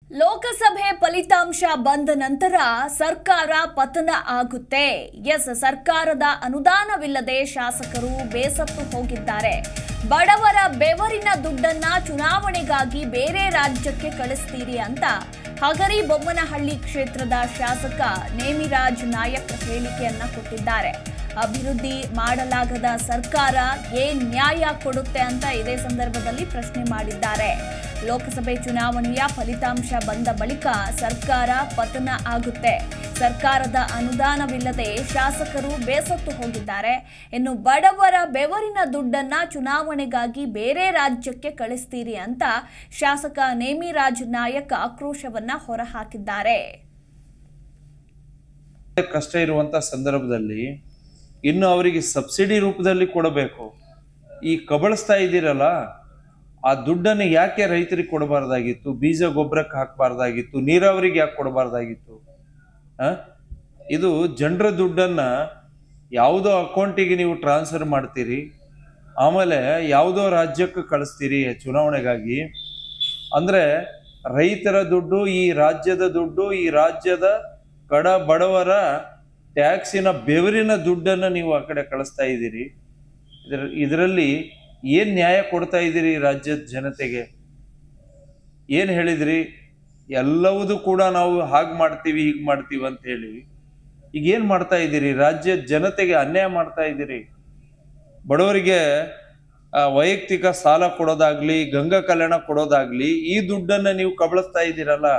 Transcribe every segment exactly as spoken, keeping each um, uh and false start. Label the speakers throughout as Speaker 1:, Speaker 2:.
Speaker 1: ಲೋಕಸಭೆ ಫಲಿತಾಂಶ ಬಂದ ನಂತರ ಸರ್ಕಾರ ಪತನ ಆಗುತ್ತೆ. ಎಸ್, ಸರ್ಕಾರದ ಅನುದಾನವಿಲ್ಲದೆ ಶಾಸಕರು ಬೇಸತ್ತು ಹೋಗಿದ್ದಾರೆ. ಬಡವರ ಬೆವರಿನ ದುಡ್ಡನ್ನ ಚುನಾವಣೆಗಾಗಿ ಬೇರೆ ರಾಜ್ಯಕ್ಕೆ ಕಳಿಸ್ತೀರಿ ಅಂತ ಹಗರಿ ಬೊಮ್ಮನಹಳ್ಳಿ ಕ್ಷೇತ್ರದ ಶಾಸಕ ನೇಮಿರಾಜ್ ನಾಯಕ್ ಹೇಳಿಕೆಯನ್ನ ಕೊಟ್ಟಿದ್ದಾರೆ. ಅಭಿವೃದ್ಧಿ ಮಾಡಲಾಗದ ಸರ್ಕಾರ ಏನ್ ನ್ಯಾಯ ಕೊಡುತ್ತೆ ಅಂತ ಇದೇ ಸಂದರ್ಭದಲ್ಲಿ ಪ್ರಶ್ನೆ ಮಾಡಿದ್ದಾರೆ. ಲೋಕಸಭೆ ಚುನಾವಣೆಯ ಫಲಿತಾಂಶ ಬಂದ ಬಳಿಕ ಸರ್ಕಾರ ಪತನ ಆಗುತ್ತೆ. ಸರ್ಕಾರದ ಅನುದಾನವಿಲ್ಲದೆ ಶಾಸಕರು ಬೇಸತ್ತು ಹೋಗಿದ್ದಾರೆ. ಇನ್ನು ಬಡವರ ಬೆವರಿನ ದುಡ್ಡನ್ನ ಚುನಾವಣೆಗಾಗಿ ಬೇರೆ ರಾಜ್ಯಕ್ಕೆ ಕಳಿಸ್ತೀರಿ ಅಂತ ಶಾಸಕ ನೇಮಿರಾಜ್ ನಾಯಕ್ ಆಕ್ರೋಶವನ್ನ ಹೊರಹಾಕಿದ್ದಾರೆ.
Speaker 2: ಕಷ್ಟ ಇರುವಂತ ಸಂದರ್ಭದಲ್ಲಿ ಇನ್ನು ಅವರಿಗೆ ಸಬ್ಸಿಡಿ ರೂಪದಲ್ಲಿ ಕೊಡಬೇಕು. ಈ ಕಬಳಿಸ್ತಾ ಇದ್ದೀರಲ್ಲ, ಆ ದುಡ್ಡನ್ನು ಯಾಕೆ ರೈತರಿಗೆ ಕೊಡಬಾರ್ದಾಗಿತ್ತು? ಬೀಜ ಗೊಬ್ಬರಕ್ಕೆ ಹಾಕಬಾರ್ದಾಗಿತ್ತು? ನೀರಾವರಿಗೆ ಯಾಕೆ ಕೊಡಬಾರ್ದಾಗಿತ್ತು? ಆ ಇದು ಜನರ ದುಡ್ಡನ್ನ ಯಾವುದೋ ಅಕೌಂಟಿಗೆ ನೀವು ಟ್ರಾನ್ಸ್ಫರ್ ಮಾಡ್ತೀರಿ, ಆಮೇಲೆ ಯಾವುದೋ ರಾಜ್ಯಕ್ಕೆ ಕಳಿಸ್ತೀರಿ ಚುನಾವಣೆಗಾಗಿ. ಅಂದ್ರೆ ರೈತರ ದುಡ್ಡು, ಈ ರಾಜ್ಯದ ದುಡ್ಡು, ಈ ರಾಜ್ಯದ ಕಡ ಬಡವರ ಟ್ಯಾಕ್ಸಿನ ಬೆವರಿನ ದುಡ್ಡನ್ನು ನೀವು ಆ ಕಡೆ ಕಳಿಸ್ತಾ ಇದ್ದೀರಿ. ಇದರ ಇದರಲ್ಲಿ ಏನ್ ನ್ಯಾಯ ಕೊಡ್ತಾ ಇದ್ದೀರಿ ರಾಜ್ಯದ ಜನತೆಗೆ? ಏನ್ ಹೇಳಿದ್ರಿ? ಎಲ್ಲವೂ ಕೂಡ ನಾವು ಹಾಗೆ ಮಾಡ್ತೀವಿ, ಹೀಗೆ ಮಾಡ್ತೀವಿ ಅಂತ ಹೇಳಿ ಈಗ ಏನ್ ಮಾಡ್ತಾ ಇದ್ದೀರಿ? ರಾಜ್ಯದ ಜನತೆಗೆ ಅನ್ಯಾಯ ಮಾಡ್ತಾ ಇದ್ದೀರಿ. ಬಡವರಿಗೆ ವೈಯಕ್ತಿಕ ಸಾಲ ಕೊಡೋದಾಗ್ಲಿ, ಗಂಗಾ ಕಲ್ಯಾಣ ಕೊಡೋದಾಗ್ಲಿ, ಈ ದುಡ್ಡನ್ನ ನೀವು ಕಬಳಿಸ್ತಾ ಇದ್ದೀರಲ್ಲ.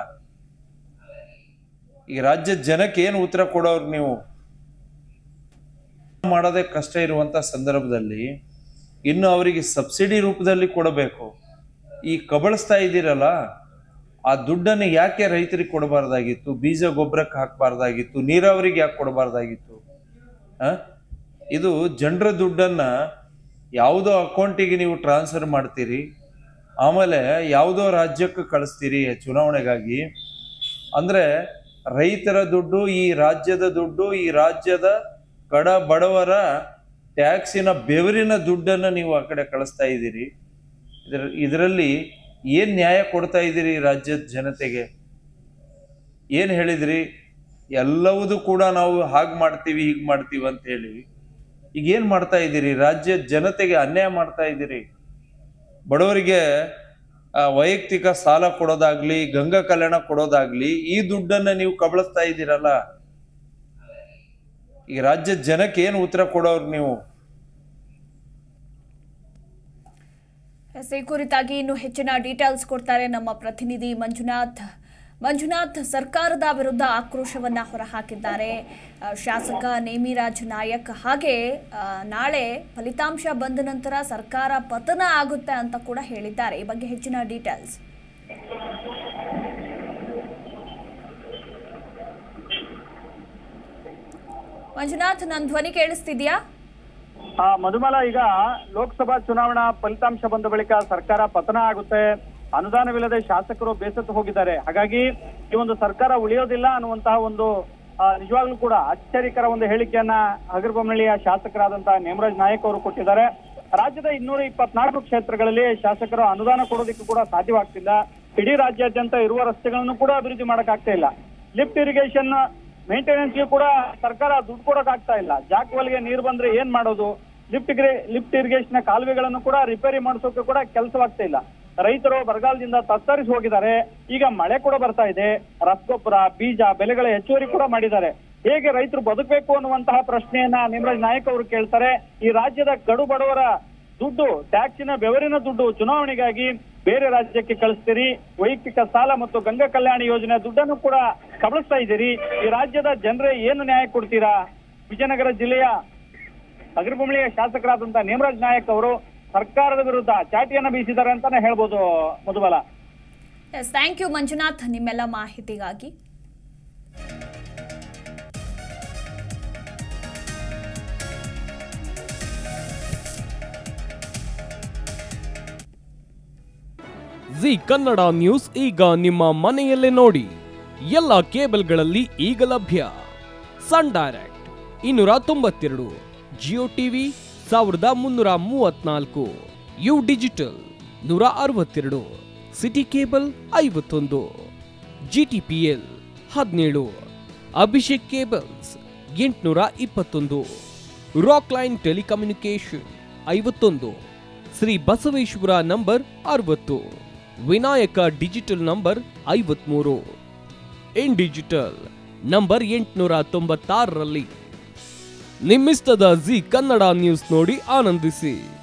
Speaker 2: ಈ ರಾಜ್ಯದ ಜನಕ್ಕೆ ಏನು ಉತ್ತರ ಕೊಡೋರು ನೀವು? ಮಾಡೋದೇ ಕಷ್ಟ ಇರುವಂತ ಸಂದರ್ಭದಲ್ಲಿ ಇನ್ನು ಅವರಿಗೆ ಸಬ್ಸಿಡಿ ರೂಪದಲ್ಲಿ ಕೊಡಬೇಕು. ಈ ಕಬಳಿಸ್ತಾ ಇದ್ದೀರಲ್ಲ, ಆ ದುಡ್ಡನ್ನು ಯಾಕೆ ರೈತರಿಗೆ ಕೊಡಬಾರ್ದಾಗಿತ್ತು? ಬೀಜ ಗೊಬ್ಬರಕ್ಕೆ ಹಾಕಬಾರ್ದಾಗಿತ್ತು? ನೀರಾವರಿಗೆ ಯಾಕೆ ಕೊಡಬಾರ್ದಾಗಿತ್ತು? ಆ ಇದು ಜನರ ದುಡ್ಡನ್ನ ಯಾವುದೋ ಅಕೌಂಟಿಗೆ ನೀವು ಟ್ರಾನ್ಸ್ಫರ್ ಮಾಡ್ತೀರಿ, ಆಮೇಲೆ ಯಾವುದೋ ರಾಜ್ಯಕ್ಕೆ ಕಳಿಸ್ತೀರಿ ಚುನಾವಣೆಗಾಗಿ. ಅಂದ್ರೆ ರೈತರ ದುಡ್ಡು, ಈ ರಾಜ್ಯದ ದುಡ್ಡು, ಈ ರಾಜ್ಯದ ಕಡ ಬಡವರ ಟ್ಯಾಕ್ಸಿನ ಬೆವರಿನ ದುಡ್ಡನ್ನು ನೀವು ಆ ಕಡೆ ಕಳಿಸ್ತಾ ಇದ್ದೀರಿ. ಇದರ ಇದರಲ್ಲಿ ಏನ್ ನ್ಯಾಯ ಕೊಡ್ತಾ ಇದ್ದೀರಿ ರಾಜ್ಯದ ಜನತೆಗೆ? ಏನ್ ಹೇಳಿದ್ರಿ? ಎಲ್ಲವೂ ಕೂಡ ನಾವು ಹಾಗೆ ಮಾಡ್ತೀವಿ, ಹೀಗೆ ಮಾಡ್ತೀವಿ ಅಂತ ಹೇಳಿ ಈಗ ಏನ್ ಮಾಡ್ತಾ ಇದ್ದೀರಿ? ರಾಜ್ಯದ ಜನತೆಗೆ ಅನ್ಯಾಯ ಮಾಡ್ತಾ ಇದ್ದೀರಿ. ಬಡವರಿಗೆ ವೈಯಕ್ತಿಕ ಸಾಲ ಕೊಡೋದಾಗ್ಲಿ, ಗಂಗಾ ಕಲ್ಯಾಣ ಕೊಡೋದಾಗ್ಲಿ, ಈ ದುಡ್ಡನ್ನ ನೀವು ಕಬಳಿಸ್ತಾ ಇದ್ದೀರಲ್ಲ. ಈ ರಾಜ್ಯದ ಜನಕ್ಕೆ ಏನು ಉತ್ತರ ಕೊಡೋರು ನೀವು?
Speaker 1: ಈ ಕುರಿತಾಗಿ ಇನ್ನು ಹೆಚ್ಚಿನ ಡೀಟೇಲ್ಸ್ ಕೊಡ್ತಾರೆ ನಮ್ಮ ಪ್ರತಿನಿಧಿ ಮಂಜುನಾಥ್. ಮಂಜುನಾಥ್, ಸರ್ಕಾರದ ವಿರುದ್ಧ ಆಕ್ರೋಶವನ್ನ ಹೊರಹಾಕಿದ್ದಾರೆ ಶಾಸಕ ನೇಮಿರಾಜ್ ನಾಯಕ್. ಹಾಗೆ ನಾಳೆ ಫಲಿತಾಂಶ ಬಂದ ನಂತರ ಸರ್ಕಾರ ಪತನ ಆಗುತ್ತೆ ಅಂತ ಕೂಡ ಹೇಳಿದ್ದಾರೆ. ಈ ಬಗ್ಗೆ ಹೆಚ್ಚಿನ ಡೀಟೇಲ್ಸ್. ಮಂಜುನಾಥ್, ನನ್ನ ಧ್ವನಿ ಕೇಳಿಸ್ತಿದ್ಯಾ?
Speaker 3: ಮಧುಮಾಲ, ಈಗ ಲೋಕಸಭಾ ಚುನಾವಣಾ ಫಲಿತಾಂಶ ಬಂದ ಬಳಿಕ ಸರ್ಕಾರ ಪತನ ಆಗುತ್ತೆ, ಅನುದಾನವಿಲ್ಲದೆ ಶಾಸಕರು ಬೇಸತ್ತು ಹೋಗಿದ್ದಾರೆ. ಹಾಗಾಗಿ ಈ ಒಂದು ಸರ್ಕಾರ ಉಳಿಯೋದಿಲ್ಲ ಅನ್ನುವಂತಹ ಒಂದು ನಿಜವಾಗ್ಲೂ ಕೂಡ ಆಶ್ಚರ್ಯಕರ ಒಂದು ಹೇಳಿಕೆಯನ್ನ ಹಗರಿಬೊಮ್ಮನಹಳ್ಳಿಯ ಶಾಸಕರಾದಂತಹ ನೇಮಿರಾಜ್ ನಾಯಕ್ ಅವರು ಕೊಟ್ಟಿದ್ದಾರೆ. ರಾಜ್ಯದ ಇನ್ನೂರ ಇಪ್ಪತ್ನಾಲ್ಕು ಕ್ಷೇತ್ರಗಳಲ್ಲಿ ಶಾಸಕರು ಅನುದಾನ ಕೊಡೋದಕ್ಕೂ ಕೂಡ ಸಾಧ್ಯವಾಗ್ತಿಲ್ಲ. ಇಡೀ ರಾಜ್ಯಾದ್ಯಂತ ಇರುವ ರಸ್ತೆಗಳನ್ನು ಕೂಡ ಅಭಿವೃದ್ಧಿ ಮಾಡಕ್ ಆಗ್ತಾ ಇಲ್ಲ. ಲಿಫ್ಟ್ ಇರಿಗೇಷನ್ ಮೇಂಟೆನೆನ್ಸ್ಗೆ ಕೂಡ ಸರ್ಕಾರ ದುಡ್ಡು ಕೊಡಕ್ ಆಗ್ತಾ ಇಲ್ಲ. ಜಾಕ್ವಲ್ಗೆ ನೀರು ಬಂದ್ರೆ ಏನ್ ಮಾಡೋದು? ಲಿಫ್ಟ್ ಲಿಫ್ಟ್ ಇರಿಗೇಷನ್ ಕಾಲುವೆಗಳನ್ನು ಕೂಡ ರಿಪೇರಿ ಮಾಡಿಸೋಕೆ ಕೂಡ ಕೆಲಸವಾಗ್ತಾ ಇಲ್ಲ. ರೈತರು ಬರಗಾಲದಿಂದ ತತ್ತರಿಸಿ ಹೋಗಿದ್ದಾರೆ. ಈಗ ಮಳೆ ಕೂಡ ಬರ್ತಾ ಇದೆ. ರಸಗೊಬ್ಬರ, ಬೀಜ ಬೆಲೆಗಳ ಹೆಚ್ಚುವರಿ ಕೂಡ ಮಾಡಿದ್ದಾರೆ. ಹೇಗೆ ರೈತರು ಬದುಕಬೇಕು ಅನ್ನುವಂತಹ ಪ್ರಶ್ನೆಯನ್ನ ನೇಮಿರಾಜ್ ನಾಯಕ್ ಅವರು ಕೇಳ್ತಾರೆ. ಈ ರಾಜ್ಯದ ಕಡು ಬಡವರ ದುಡ್ಡು, ಟ್ಯಾಕ್ಸಿನ ಬೆವರಿನ ದುಡ್ಡು ಚುನಾವಣೆಗಾಗಿ ಬೇರೆ ರಾಜ್ಯಕ್ಕೆ ಕಳಿಸ್ತೀರಿ. ವೈಯಕ್ತಿಕ ಸಾಲ ಮತ್ತು ಗಂಗಾ ಕಲ್ಯಾಣ ಯೋಜನೆ ದುಡ್ಡನ್ನು ಕೂಡ ಕಬಳಿಸ್ತಾ ಇದ್ದೀರಿ. ಈ ರಾಜ್ಯದ ಜನರೇ ಏನು ನ್ಯಾಯ ಕೊಡ್ತೀರಾ? ವಿಜಯನಗರ ಜಿಲ್ಲೆಯ ಹಗರಿಬೊಮ್ಮನಹಳ್ಳಿಯ ಶಾಸಕರಾದಂತಹ ನೇಮಿರಾಜ್ ನಾಯಕ್ ಅವರು ಸರ್ಕಾರದ ವಿರುದ್ಧ ಚಾಟಿಯನ್ನ ಬೀಸಿದ್ದಾರೆ ಅಂತಾನೆ ಹೇಳ್ಬೋದು Madhubala.
Speaker 1: Yes, thank you Manjunath ನಿಮ್ಮೆಲ್ಲ ಮಾಹಿತಿಗಾಗಿ.
Speaker 4: ಜಿ ಕನ್ನಡ ನ್ಯೂಸ್ ಈಗ ನಿಮ್ಮ ಮನೆಯಲ್ಲೇ ನೋಡಿ. ಎಲ್ಲ ಕೇಬಲ್ಗಳಲ್ಲಿ ಈಗ ಲಭ್ಯ. ಸನ್ ಡೈರೆಕ್ಟ್ ಇನ್ನೂರ ತೊಂಬತ್ತೆರಡು, ಜಿಯೋ ಟಿವಿ ಸಾವಿರದ ಮುನ್ನೂರ ಮೂವತ್ನಾಲ್ಕು, ಯು ಡಿಜಿಟಲ್ ನೂರ ಅರವತ್ತೆರಡು, ಸಿಟಿ ಕೇಬಲ್ ಐವತ್ತೊಂದು, ಜಿ ಟಿ ಪಿ ಎಲ್ ಹದಿನೇಳು, ಅಭಿಷೇಕ್ ಕೇಬಲ್ಸ್ ಎಂಟುನೂರ ಇಪ್ಪತ್ತೊಂದು, ರಾಕ್ ಲೈನ್ ಟೆಲಿಕಮ್ಯುನಿಕೇಶನ್ ಐವತ್ತೊಂದು, ಶ್ರೀ ಬಸವೇಶ್ವರ ನಂಬರ್ ಅರವತ್ತು, ವಿನಾಯಕ ಡಿಜಿಟಲ್ ನಂಬರ್ ಐವತ್ಮೂರು, ಇನ್ ಡಿಜಿಟಲ್ ನಂಬರ್ ಎಂಟುನೂರ ತೊಂಬತ್ತಾರರಲ್ಲಿ. ನಿಮ್ಮಿಸ್ತದ ಜಿ ಕನ್ನಡ ನ್ಯೂಸ್ ನೋಡಿ ಆನಂದಿಸಿ.